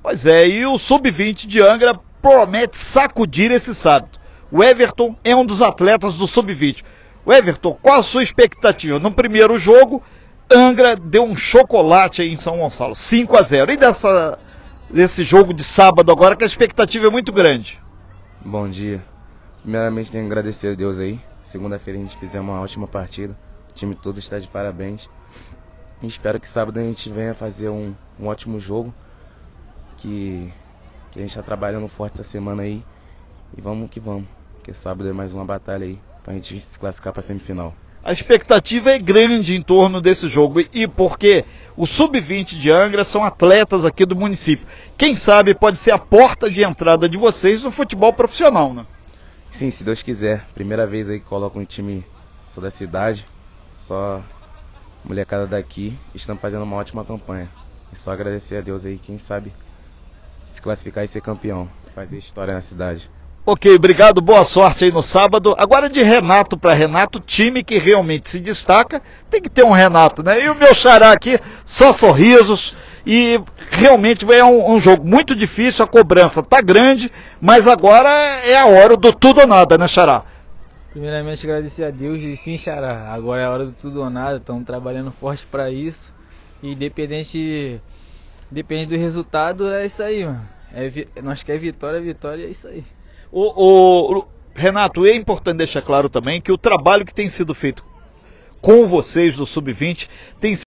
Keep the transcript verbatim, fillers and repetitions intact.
Pois é, e o sub vinte de Angra promete sacudir esse sábado. O Everton é um dos atletas do sub vinte. O Everton, qual a sua expectativa? No primeiro jogo, Angra deu um chocolate aí em São Gonçalo, cinco a zero. E dessa, desse jogo de sábado agora, que a expectativa é muito grande? Bom dia. Primeiramente tenho que agradecer a Deus aí. Segunda-feira a gente fizemos uma ótima partida. O time todo está de parabéns. E espero que sábado a gente venha fazer um, um ótimo jogo. Que, que a gente está trabalhando forte essa semana aí. E vamos que vamos. Porque sábado é mais uma batalha aí pra gente se classificar para a semifinal. A expectativa é grande em torno desse jogo, e porque o sub vinte de Angra são atletas aqui do município. Quem sabe pode ser a porta de entrada de vocês no futebol profissional, né? Sim, se Deus quiser. Primeira vez aí que coloco um time só da cidade, só molecada daqui, estamos fazendo uma ótima campanha. E só agradecer a Deus aí, quem sabe se classificar e ser campeão, fazer história na cidade. Ok, obrigado, boa sorte aí no sábado. Agora de Renato para Renato, time que realmente se destaca, tem que ter um Renato, né? E o meu xará aqui, só sorrisos, e realmente é um, um jogo muito difícil, a cobrança tá grande, mas agora é a hora do tudo ou nada, né, xará? Primeiramente agradecer a Deus e sim, xará, agora é a hora do tudo ou nada, estamos trabalhando forte para isso, e independente, depende do resultado, é isso aí, mano. É, nós queremos vitória, vitória, é isso aí. O, o, Renato, é importante deixar claro também que o trabalho que tem sido feito com vocês do sub vinte tem